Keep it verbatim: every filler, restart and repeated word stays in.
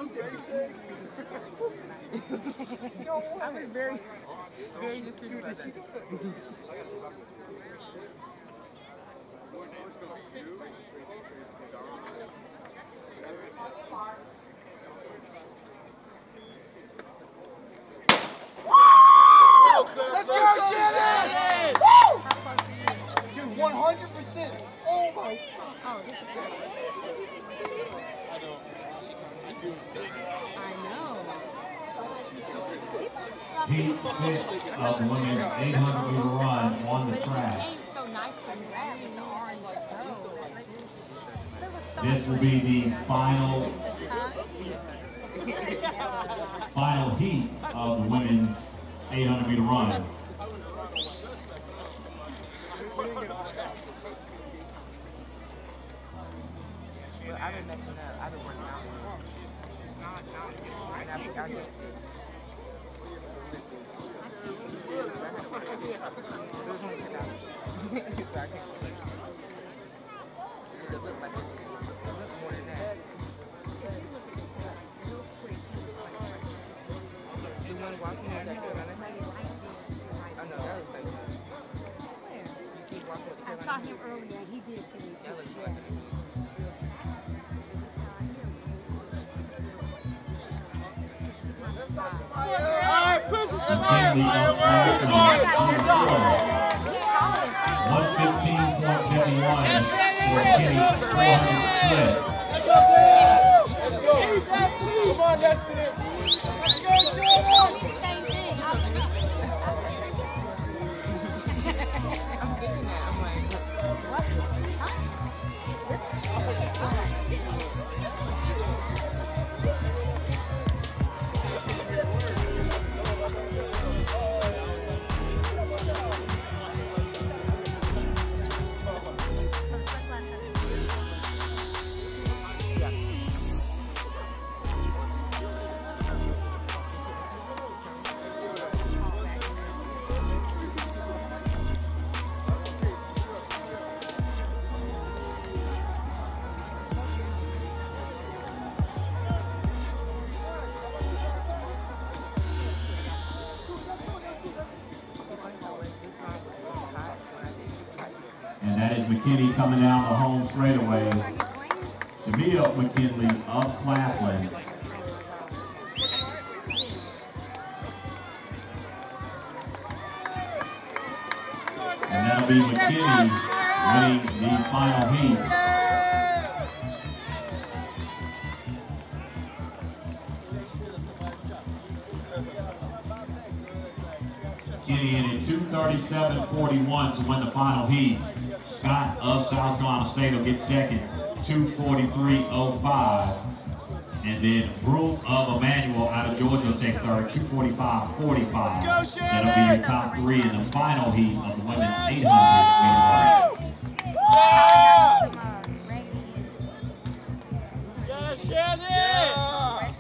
I was very, very discreet about that. Let's go, Janet! Woo! Dude, one hundred percent. Oh my God. Oh, this is good. I know. Heat six of the women's eight hundred meter run on the But it track. just came so nice and wrapped with the orange bow. This will be the final, final heat of the women's eight hundred meter run. I've been messing up. I've been working out. And I've been out here. I saw him earlier and he did tell me too. Alright, push it, one fifteen point seven one for Kenny four hundred split. Let's go! Come on, Destiny! Let's go, Sean! Same thing. I'm thinking that. I'm like, what? And that is McKinney coming down the home straightaway. Shamia McKinley of Claflin. And that'll be McKinney winning the final heat. McKinney in at two thirty-seven forty-one to win the final heat. Scott of South Carolina State will get second, two forty-three oh five. And then Broom of Emmanuel out of Georgia will take third, two forty-five forty-five. That'll be your top three in the final heat of the women's eight hundred meter run. Yeah, Shannon!